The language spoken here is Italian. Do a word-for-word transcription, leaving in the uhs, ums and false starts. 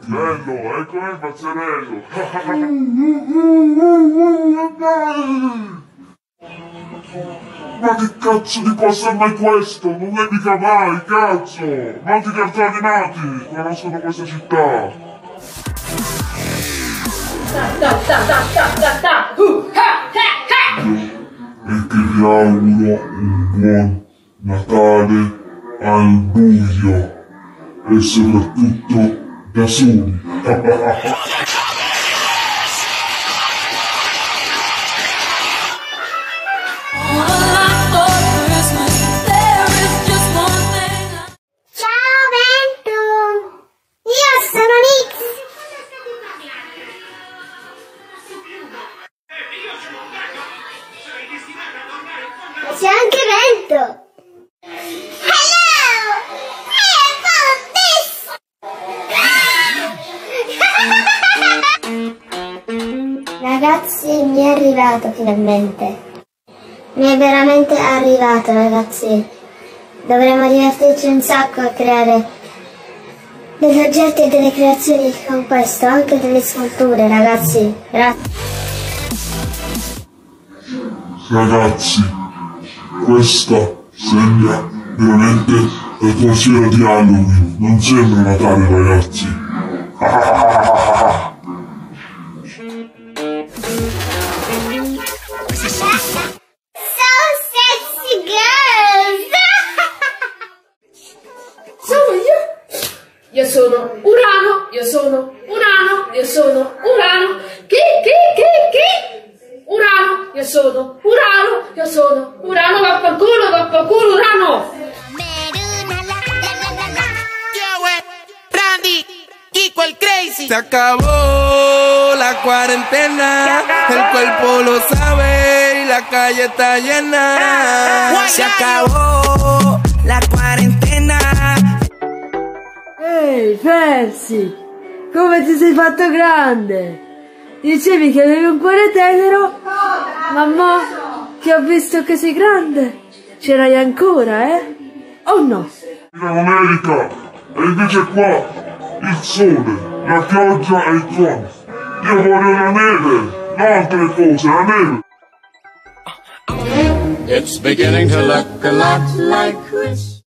Bello, ecco il pazzerello. Ma che cazzo di posto è mai questo? Non è mica mai, cazzo! Molti cartoni animati conoscono questa città. Ta ta ta ta ta ta ta. Uh, ha, ha, ha. E che vi auguro un buon Natale al buio e soprattutto da soli. C'è anche vento! Hello! Hey, ragazzi, mi è arrivato finalmente. Mi è veramente arrivato, ragazzi. Dovremmo divertirci un sacco a creare degli oggetti e delle creazioni con questo, anche delle sculture, ragazzi. Grazie. Ragazzi, questa sembra veramente l'atmosfera di Halloween, non sembra Natale, ragazzi. So sexy girls! Sono io! Io sono Urano, io sono Urano, io sono Urano. Chi, chi, chi, chi? Urano, io sono Urano, io sono Urano, vaffanculo, vaffanculo, Urano! Brandy, Kiko el Crazy. Se acabó la cuarentena, el cuerpo lo sabe y la calle está llena. Se acabó la cuarentena. Ehi, Percy, come ti sei fatto grande? Dicevi che avevi un cuore tenero, ma mo che ho visto che sei grande, ce l'hai ancora, eh? O no? In America, e invece qua, il sole, la pioggia e il tuono. Io voglio la neve, non altre cose, la neve. It's beginning to look a lot like Christmas.